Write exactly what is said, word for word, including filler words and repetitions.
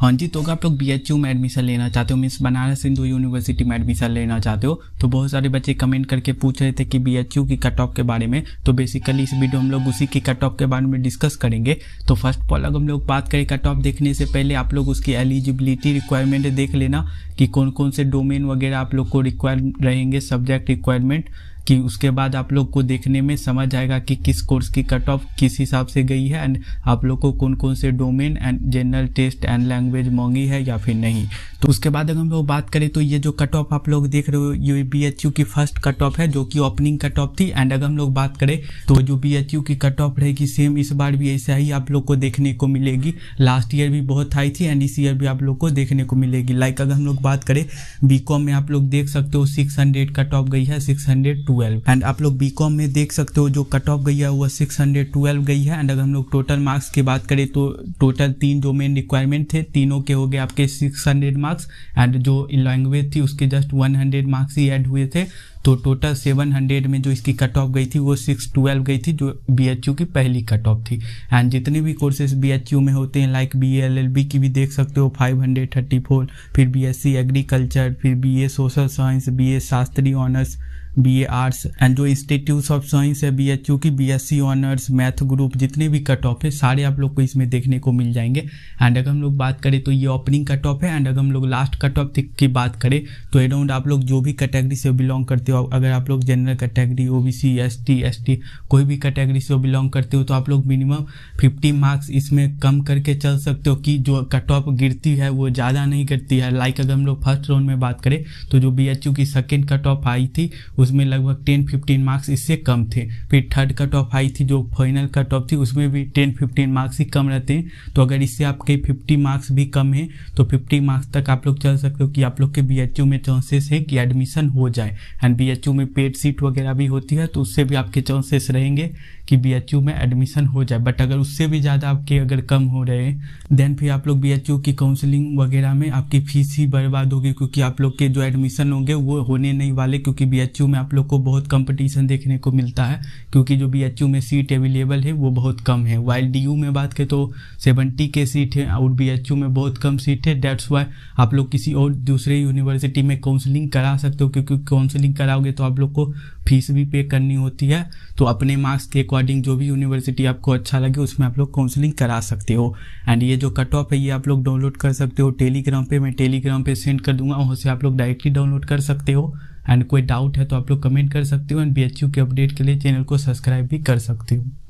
हाँ जी, तो अगर आप लोग बीएचयू में एडमिशन लेना चाहते हो, मीन्स बनारस हिंदू यूनिवर्सिटी में एडमिशन लेना चाहते हो, तो बहुत सारे बच्चे कमेंट करके पूछ रहे थे कि बीएचयू की कट ऑफ के बारे में। तो बेसिकली इस वीडियो हम लोग उसी की कट ऑफ के बारे में डिस्कस करेंगे। तो फर्स्ट ऑफ ऑल अगर हम लोग बात करें कट ऑफ देखने से पहले आप लोग उसकी एलिजिबिलिटी रिक्वायरमेंट देख लेना कि कौन कौन से डोमेन वगैरह आप लोग को रिक्वायर रहेंगे, सब्जेक्ट रिक्वायरमेंट, कि उसके बाद आप लोग को देखने में समझ आएगा कि किस कोर्स की कट ऑफ किस हिसाब से गई है एंड आप लोग को कौन कौन से domain and general test and language मांगी है या फिर नहीं। तो उसके बाद अगर हम लोग बात करें तो ये जो कट ऑफ आप लोग देख रहे हो ये बीएचयू की फर्स्ट कट ऑफ है जो कि ओपनिंग कट ऑफ थी। एंड अगर हम लोग बात करें तो जो बीएचयू की कट ऑफ रहेगी सेम इस बार भी ऐसा ही आप लोग को देखने को मिलेगी। लास्ट ईयर भी बहुत हाई थी एंड इस ईयर भी आप लोग को देखने को मिलेगी। लाइक अगर हम लोग बात करें बीकॉम में आप लोग देख सकते हो सिक्स हंड्रेड कट ऑफ गई है, सिक्स हंड्रेड ट्वेल्व। एंड आप लोग बीकॉम में देख सकते हो जो कट ऑफ गई है वो सिक्स हंड्रेड ट्वेल्व गई है। एंड अगर हम लोग टोटल मार्क्स की बात करें तो टोटल तीन डोमेन रिक्वायरमेंट थे, तीनों के हो गए आपके सिक्स हंड्रेड मार्क्स एंड जो लैंग्वेज थी उसके जस्ट वन हंड्रेड मार्क्स ही ऐड हुए थे। तो टोटल सेवन हंड्रेड में जो इसकी कट ऑफ गई थी वो सिक्स ट्वेल्व गई थी जो बीएचयू की पहली कट ऑफ थी। एंड जितने भी कोर्सेज बीएचयू में होते हैं लाइक बीए एलएलबी की भी देख सकते हो फाइव हंड्रेड थर्टी फोर, फिर बीएससी एग्रीकल्चर, फिर BA social science, BA Shastri honours, BA arts and जो इंस्टीट्यूट ऑफ साइंस है बीएचयू की बीएससी ऑनर्स मैथ ग्रुप, जितने भी कट ऑफ है सारे आप लोग को इसमें देखने को मिल जाएंगे। एंड अगर हम लोग बात करें तो ये ओपनिंग कट ऑफ है। एंड अगर हम लोग लास्ट कट ऑफ की बात करें तो अराउंड आप लोग जो भी कैटेगरी से बिलोंग करते हो, अगर आप लोग general category, OBC, ST, ST कोई भी कैटेगरी से बिलोंग करते हो तो आप लोग मिनिमम फिफ्टी मार्क्स इसमें कम करके चल सकते हो कि जो कट ऑफ गिरती है वो ज़्यादा नहीं गिरती है। लाइक अगर हम लोग फर्स्ट राउंड में बात करें तो जो बीएचयू की सेकेंड कट ऑफ आई थी उसमें लगभग टेन फिफ्टीन मार्क्स इससे कम थे। फिर थर्ड कट ऑफ आई थी जो फाइनल कट ऑफ थी उसमें भी टेन फिफ्टीन मार्क्स ही कम रहते हैं। तो अगर इससे आपके फिफ्टी मार्क्स भी कम है तो फिफ्टी मार्क्स तक आप लोग चल सकते हो कि आप लोग के बीएचयू में चांसेस है कि एडमिशन हो जाए। एंड बीएचयू में पेड सीट वगैरह भी होती है तो उससे भी आपके चांसेस रहेंगे कि बीएचयू में एडमिशन हो जाए। बट अगर उससे भी ज़्यादा आपके अगर कम हो रहे हैं देन फिर आप लोग बीएचयू की काउंसलिंग वगैरह में आपकी फीस ही बर्बाद होगी, क्योंकि आप लोग के जो एडमिशन होंगे वो होने नहीं वाले, क्योंकि बीएचयू में आप लोग को बहुत कंपटीशन देखने को मिलता है, क्योंकि जो बीएचयू में सीट अवेलेबल है वो बहुत कम है। वाइल डीयू में बात करें तो सेवेंटी के सीट है और बीएचयू में बहुत कम सीट है। डेट्स वाई आप लोग किसी और दूसरे यूनिवर्सिटी में काउंसलिंग करा सकते हो, क्योंकि काउंसलिंग कराओगे तो आप लोग को फीस भी पे करनी होती है। तो अपने मार्क्स के अकॉर्डिंग जो भी यूनिवर्सिटी आपको अच्छा लगे उसमें आप लोग काउंसलिंग करा सकते हो। एंड ये जो कट ऑफ है ये आप लोग डाउनलोड कर सकते हो टेलीग्राम पे, मैं टेलीग्राम पे सेंड कर दूंगा, वहाँ से आप लोग डायरेक्टली डाउनलोड कर सकते हो। एंड कोई डाउट है तो आप लोग कमेंट कर सकते हो। एंड बीएचयू के अपडेट के लिए चैनल को सब्सक्राइब भी कर सकते हो।